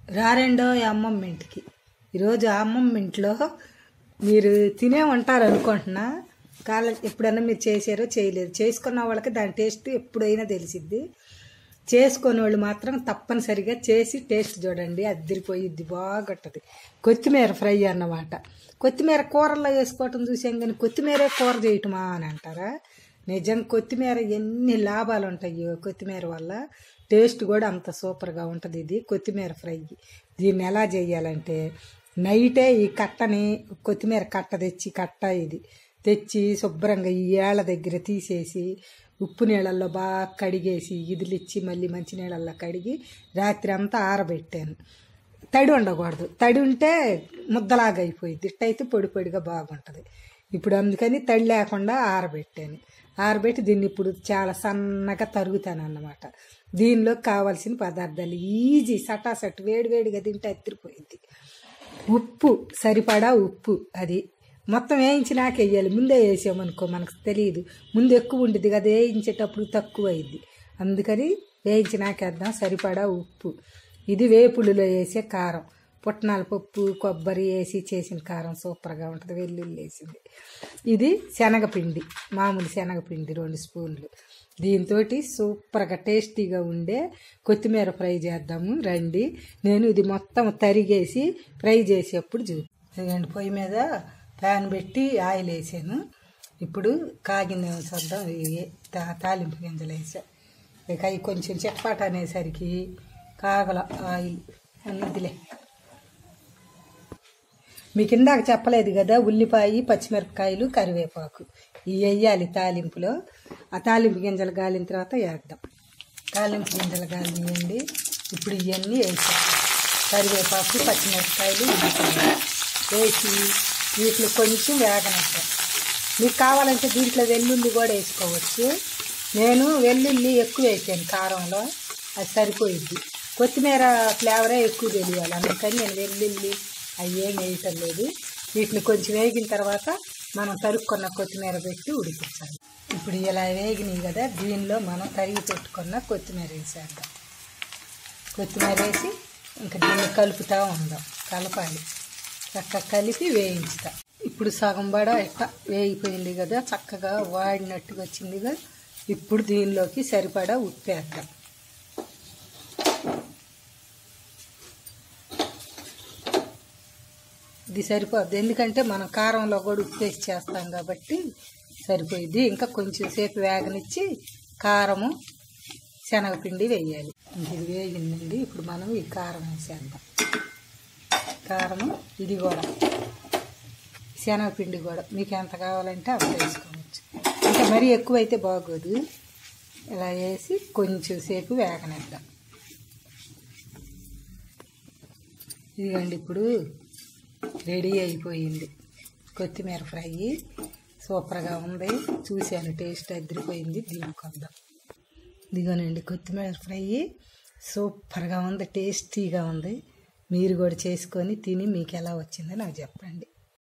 రారెండో అమ్మమ్మ ఇంటికి. ఈరోజు అమ్మమ్మ ఇంట్లో మీరు తినే ఉంటారు అనుకుంటున్నా. ఎప్పుడన్నా మీరు చేసారో చేయలేదు. చేసుకున్న వాళ్ళకి దాని టేస్ట్ ఎప్పుడైనా తెలిసిద్ది. చేసుకునే వాళ్ళు మాత్రం తప్పనిసరిగా చేసి టేస్ట్ చూడండి, అదిరిపోయిద్ది, బాగుంటుంది. కొత్తిమీర ఫ్రై అన్నమాట. కొత్తిమీర కూరల్లో వేసుకోవటం చూసాం, కానీ కొత్తిమీరే కూర చేయటమా అని అంటారా? నిజం, కొత్తిమీర ఎన్ని లాభాలు ఉంటాయో. కొత్తిమీర వల్ల టేస్ట్ కూడా అంత సూపర్గా ఉంటుంది. ఇది కొత్తిమీర ఫ్రై. దీన్ని ఎలా చేయాలంటే, నైటే ఈ కట్టని, కొత్తిమీర కట్ట తెచ్చి శుభ్రంగా ఈ ఏళ్ళ దగ్గర తీసేసి ఉప్పు నీళ్ళల్లో బాగా కడిగేసి ఇదిలిచ్చి మళ్ళీ మంచి నీళ్ళల్లో కడిగి రాత్రి అంతా ఆరబెట్టాను. తడి ఉండకూడదు. తడి ఉంటే ముద్దలాగా అయిపోయింది. ఇట్టయితే పొడి పొడిగా బాగుంటుంది. ఇప్పుడు అందుకని తడి లేకుండా ఆరబెట్టాను. ఆరబెట్టి దీన్ని ఇప్పుడు చాలా సన్నగా తరుగుతాను అన్నమాట. దీనిలో కావాల్సిన పదార్థాలు ఈజీ, సటాసట్, వేడివేడిగా తింటే అతిరిపోయింది. ఉప్పు సరిపడా ఉప్పు, అది మొత్తం వేయించినాక వేయాలి. ముందే వేసామనుకో మనకు తెలియదు, ముందు ఎక్కువ ఉంటుంది కదా, వేయించేటప్పుడు తక్కువ అయింది. అందుకని వేయించినాక వేద్దాం. సరిపడా ఉప్పు. ఇది వేపుడులో వేసే కారం, పుట్నాల పప్పు కొబ్బరి వేసి చేసిన కారం సూపర్గా ఉంటుంది. వెల్లుల్లి వేసింది. ఇది శనగపిండి, మామూలు శనగపిండి 2 స్పూన్లు. దీంతో సూపర్గా టేస్టీగా ఉండే కొత్తిమీర ఫ్రై చేద్దాము రండి. నేను ఇది మొత్తం తరిగేసి ఫ్రై చేసేప్పుడు చూడండి. పొయ్యి మీద ప్యాన్ పెట్టి ఆయిల్ వేసాను. ఇప్పుడు కాగింది చూద్దాం. తాలింపు గింజలు వేసా. ఇక అవి కొంచెం చిట్పాట అనేసరికి కాగల ఆయిల్ అన్నిదిలే. మీకు ఇందాక చెప్పలేదు కదా, ఉల్లిపాయ, పచ్చిమిరపకాయలు, కరివేపాకు ఇవి వేయాలి తాలింపులో. ఆ తాలింపు గింజలు గాలిన తర్వాత వేద్దాం. తాలింపు గింజలు గాలియండి. ఇప్పుడు ఇవన్నీ వేసాం. కరివేపాకు, పచ్చిమిరపకాయలు, ఉల్లిపాయ వేసి వీటిని కొంచెం వేగనిద్దాం. మీకు కావాలంటే దీంట్లో వెల్లుల్లి కూడా వేసుకోవచ్చు. నేను వెల్లుల్లి ఎక్కువ వేసాను కారంలో, అది సరిపోయిద్ది. కొత్తిమీర ఫ్లేవరే ఎక్కువ తెలియాలి, అందుకని నేను వెల్లుల్లి అవి ఏం వేయటం లేదు. వీటిని కొంచెం వేగిన తర్వాత మనం తరుక్కున్న కొత్తిమీర పెట్టి ఉడికించాలి. ఇప్పుడు ఇలా వేగినాయి కదా, దీనిలో మనం తరిగి పెట్టుకున్న కొత్తిమీర వేసేద్దాం. కొత్తిమీర వేసి ఇంకా దీన్ని కలుపుతూ ఉందాం. కలపాలి, చక్కగా కలిపి వేయించుతా. ఇప్పుడు సగం బడ ఎట్లా వేగిపోయింది కదా, చక్కగా వాడినట్టుగా వచ్చిందిగా. ఇప్పుడు దీనిలోకి సరిపడా ఉప్పు వేద్దాం. ఇది సరిపోద్ది, ఎందుకంటే మనం కారంలో కూడా ఉప్పు వేసి చేస్తాం కాబట్టి సరిపోయిద్ది. ఇంకా కొంచెం సేపు వేగనిచ్చి కారము, శనగపిండి వేయాలి. ఇది వేగిందండి. ఇప్పుడు మనం ఈ కారం వేసేద్దాం. కారము, ఇది కూడా శనగపిండి కూడా మీకు ఎంత కావాలంటే అంత వేసుకోవచ్చు. అంటే మరీ ఎక్కువైతే బాగోదు. ఇలా వేసి కొంచెం సేపు వేగనిద్దాం. ఇదిగండి, ఇప్పుడు రెడీ అయిపోయింది కొత్తిమీర ఫ్రై. సూపర్గా ఉంది. చూశాను, టేస్ట్ అదిరిపోయింది. దింపుకుందాం. ఇదిగోనండి కొత్తిమీర ఫ్రై సూపర్గా ఉంది, టేస్టీగా ఉంది. మీరు కూడా చేసుకొని తిని మీకు ఎలా వచ్చిందో నాకు చెప్పండి.